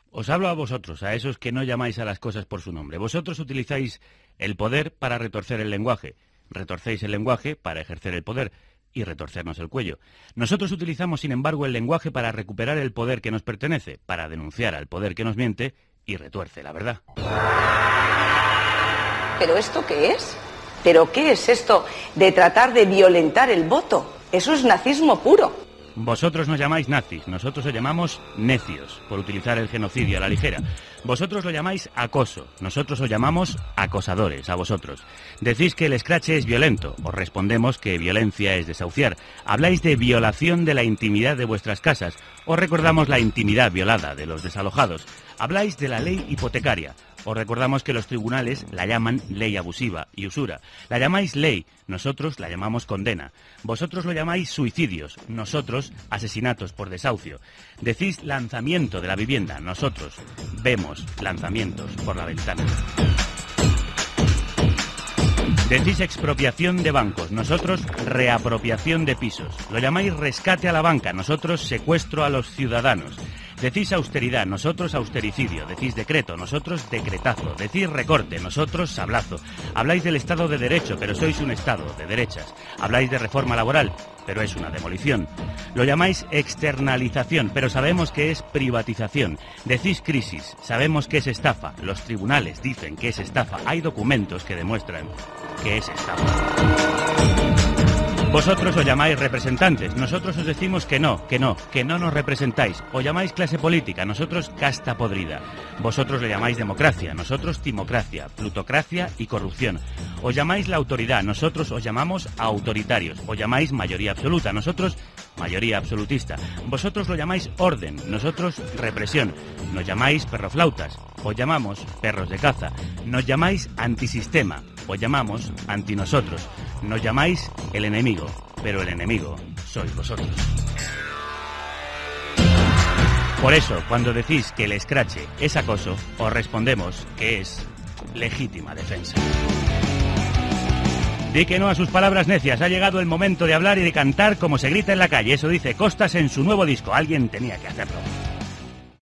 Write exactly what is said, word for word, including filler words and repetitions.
Os hablo a vosotros, a esos que no llamáis a las cosas por su nombre. Vosotros utilizáis el poder para retorcer el lenguaje. Retorcéis el lenguaje para ejercer el poder y retorcernos el cuello. Nosotros utilizamos, sin embargo, el lenguaje para recuperar el poder que nos pertenece, para denunciar al poder que nos miente y retuerce la verdad. ¿Pero esto qué es? ¿Pero qué es esto de tratar de violentar el voto? Eso es nazismo puro. Vosotros nos llamáis nazis, nosotros os llamamos necios, por utilizar el genocidio a la ligera. Vosotros lo llamáis acoso, nosotros os llamamos acosadores, a vosotros. Decís que el escrache es violento, os respondemos que violencia es desahuciar. Habláis de violación de la intimidad de vuestras casas, os recordamos la intimidad violada de los desalojados. Habláis de la ley hipotecaria. Os recordamos que los tribunales la llaman ley abusiva y usura. La llamáis ley, nosotros la llamamos condena. Vosotros lo llamáis suicidios, nosotros asesinatos por desahucio. Decís lanzamiento de la vivienda, nosotros vemos lanzamientos por la ventana. Decís expropiación de bancos, nosotros reapropiación de pisos. Lo llamáis rescate a la banca, nosotros secuestro a los ciudadanos. Decís austeridad, nosotros austericidio. Decís decreto, nosotros decretazo. Decís recorte, nosotros sablazo. Habláis del Estado de Derecho, pero sois un Estado de derechas. Habláis de reforma laboral, pero es una demolición. Lo llamáis externalización, pero sabemos que es privatización. Decís crisis, sabemos que es estafa. Los tribunales dicen que es estafa. Hay documentos que demuestran que es estafa. Vosotros os llamáis representantes, nosotros os decimos que no, que no, que no nos representáis. Os llamáis clase política, nosotros casta podrida. Vosotros le llamáis democracia, nosotros timocracia, plutocracia y corrupción. Os llamáis la autoridad, nosotros os llamamos autoritarios. Os llamáis mayoría absoluta, nosotros mayoría absolutista. Vosotros lo llamáis orden, nosotros represión. Nos llamáis perroflautas, os llamamos perros de caza. Nos llamáis antisistema, os llamamos antinosotros. Nos llamáis el enemigo, pero el enemigo sois vosotros. Por eso, cuando decís que el escrache es acoso, os respondemos que es legítima defensa. Di que no a sus palabras necias. Ha llegado el momento de hablar y de cantar como se grita en la calle. Eso dice Costas en su nuevo disco. Alguien tenía que hacerlo.